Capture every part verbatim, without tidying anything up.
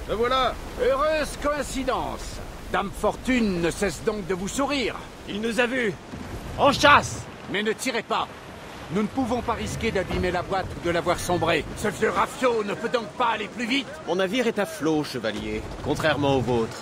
Le voilà. Heureuse coïncidence. Dame Fortune ne cesse donc de vous sourire. Il nous a vus. En chasse. Mais ne tirez pas. Nous ne pouvons pas risquer d'abîmer la boîte ou de la voir sombrer. Ce vieux rafio ne peut donc pas aller plus vite. Mon navire est à flot, chevalier, contrairement au vôtre.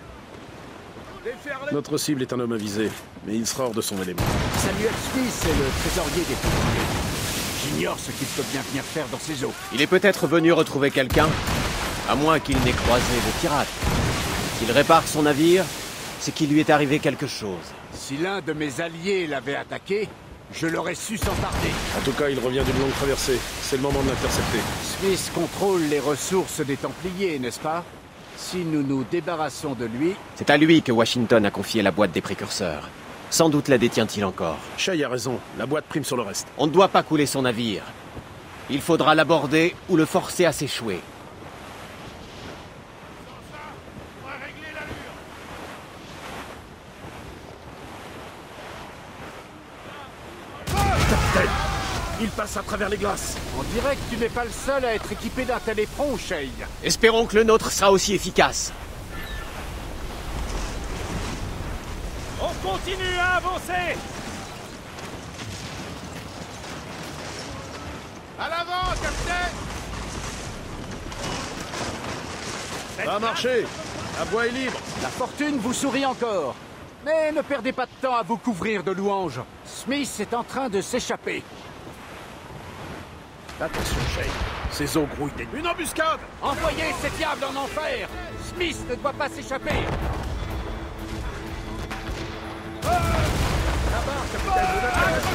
Notre cible est un homme avisé, mais il sera hors de son élément. Samuel Smith est le trésorier des Templiers. J'ignore ce qu'il peut bien venir faire dans ces eaux. Il est peut-être venu retrouver quelqu'un, à moins qu'il n'ait croisé des pirates. S'il répare son navire, c'est qu'il lui est arrivé quelque chose. Si l'un de mes alliés l'avait attaqué, je l'aurais su sans tarder. En tout cas, il revient d'une longue traversée. C'est le moment de l'intercepter. Smith contrôle les ressources des Templiers, n'est-ce pas? Si nous nous débarrassons de lui... C'est à lui que Washington a confié la boîte des précurseurs. Sans doute la détient-il encore. Shay a raison, la boîte prime sur le reste. On ne doit pas couler son navire. Il faudra l'aborder ou le forcer à s'échouer. Capitaine! Il passe à travers les glaces. On dirait que tu n'es pas le seul à être équipé d'un tel éperon, Shay. Espérons que le nôtre sera aussi efficace. On continue à avancer. À l'avant, capitaine! Ça a marché. La voie est libre. La fortune vous sourit encore. Mais ne perdez pas de temps à vous couvrir de louanges. Smith est en train de s'échapper. Attention, Shay. Ces eaux grouillent des... Une embuscade! Envoyez ces diables en enfer! Smith ne doit pas s'échapper! Là-bas, capitaine, vous n'avez pas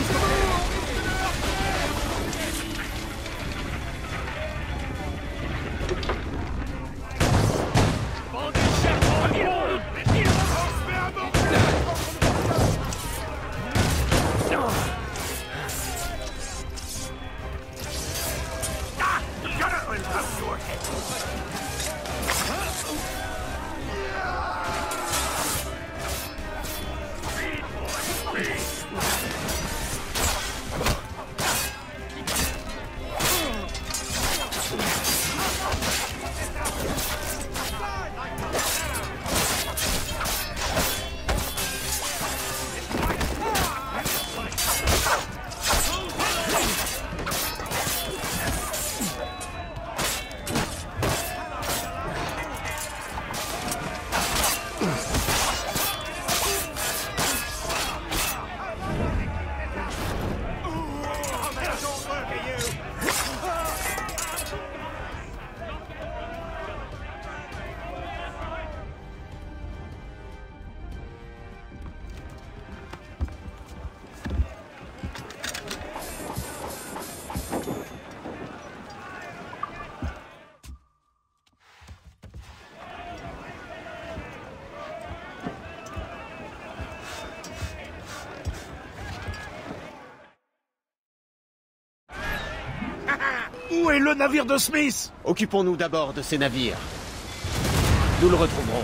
Où est le navire de Smith? Occupons-nous d'abord de ces navires. Nous le retrouverons.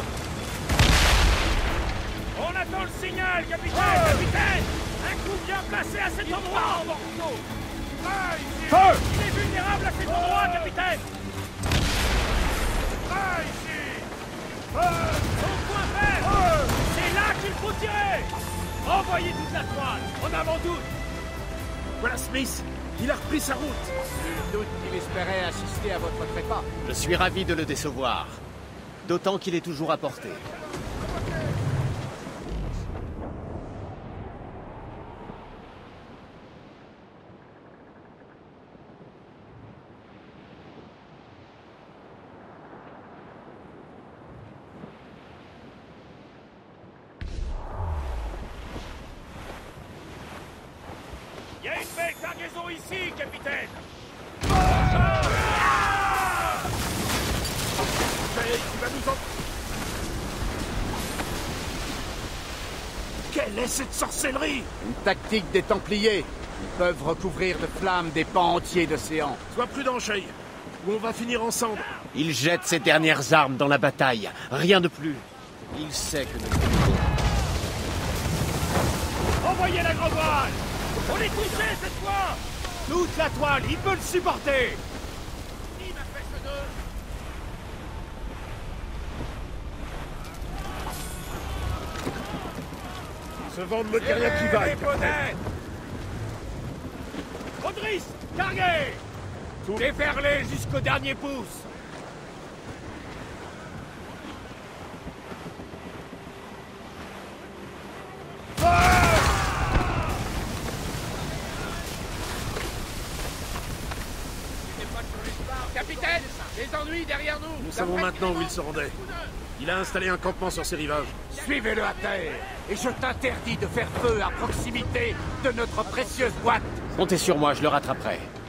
On attend le signal, capitaine. Oh capitaine, un coup bien placé à cet endroit. Feu! Il est vulnérable à cet endroit, capitaine. Son point faible. C'est là qu'il faut tirer. Envoyez toute la toile. En avant doute. Voilà Smith. Il a repris sa route. Nul doute qu'il espérait assister à votre trépas. Je suis ravi de le décevoir. D'autant qu'il est toujours à portée. Il y a une belle cargaison ici, capitaine. Il va nous en... Quelle est cette sorcellerie? Une tactique des Templiers. Ils peuvent recouvrir de flammes des pans entiers d'océan. Sois prudent, Shay, ou on va finir en cendres. Il jette ses dernières armes dans la bataille. Rien de plus. Il sait que nous... Envoyez la grande voile. On est touché cette fois. Toute la toile, il peut le supporter. Qui m'a fait ce nœud? Ce vent ne me dit rien qui vaille. Rodris, carguez! Déferlez jusqu'au dernier pouce! Capitaine, les ennuis derrière nous! Nous savons maintenant où il se rendait. Il a installé un campement sur ses rivages. Suivez-le à terre, et je t'interdis de faire feu à proximité de notre précieuse boîte. Comptez sur moi, je le rattraperai.